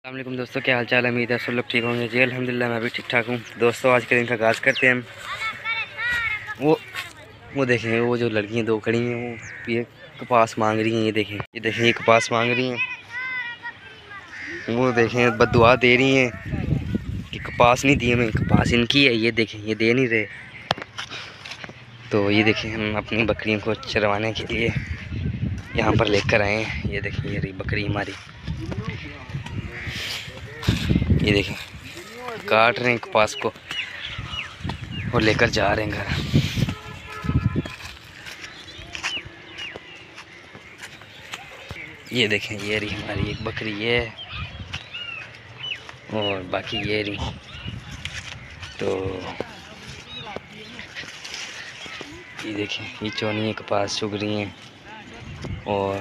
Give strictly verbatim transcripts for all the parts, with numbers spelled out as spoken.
अस्सलाम वालेकुम दोस्तों, क्या हाल चाल है। उम्मीद है सब लोग ठीक होंगे जी। अल्हम्दुलिल्लाह मैं भी ठीक ठाक हूँ। दोस्तों आज के दिन का आगाज़ करते हैं हम। वो वो देखें, वो जो लड़कियाँ दो खड़ी हैं वो ये कपास मांग रही हैं। ये देखें ये देखें ये कपास मांग रही हैं। वो देखें बद्दुआ दे रही हैं कि कपास नहीं दी हमें, कपास इनकी है। ये देखें ये दे नहीं रहे। तो ये देखें हम अपनी बकरियों को चरवाने के लिए यहाँ पर लेकर आए हैं। ये देखें ये रही बकरी हमारी। ये देखें काट रहे हैं कपास को और लेकर जा रहे हैं घर। ये देखें ये रही हमारी एक बकरी ये और बाकी ये रही। तो ये देखें ये चौनी कपास चुग रही हैं। और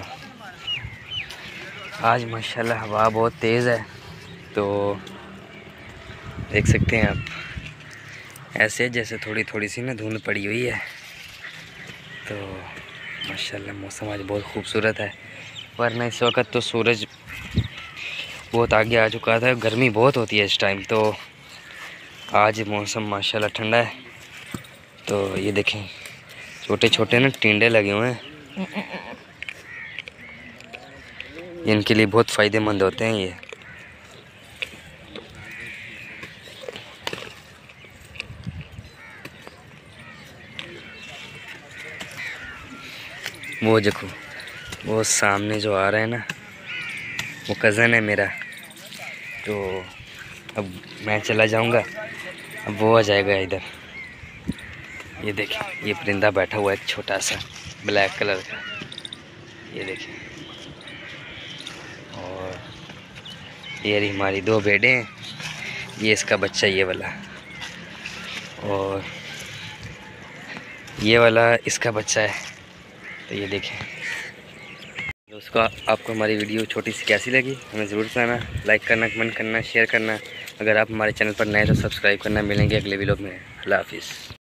आज माशाल्लाह हवा बहुत तेज़ है, तो देख सकते हैं आप ऐसे जैसे थोड़ी थोड़ी सी ना धुंध पड़ी हुई है। तो माशाल्लाह मौसम आज बहुत खूबसूरत है, वरना इस वक्त तो सूरज बहुत आगे आ चुका था। गर्मी बहुत होती है इस टाइम, तो आज मौसम माशाल्लाह ठंडा है। तो ये देखें छोटे छोटे ना टिंडे लगे हुए हैं, इनके लिए बहुत फ़ायदेमंद होते हैं ये। वो देखो वो सामने जो आ रहा है ना वो कज़न है मेरा। तो अब मैं चला जाऊंगा, अब वो आ जाएगा इधर। ये देखें ये परिंदा बैठा हुआ है एक छोटा सा ब्लैक कलर का। ये देखें और ये रही हमारी दो भेड़ें हैं। ये इसका बच्चा ये वाला और ये वाला इसका बच्चा है। तो ये देखें दोस्तों, आपको हमारी वीडियो छोटी सी कैसी लगी हमें ज़रूर बताना। लाइक करना, कमेंट करना, शेयर करना। अगर आप हमारे चैनल पर नए तो सब्सक्राइब करना। मिलेंगे अगले वीडियो में। अल्लाह हाफिज़।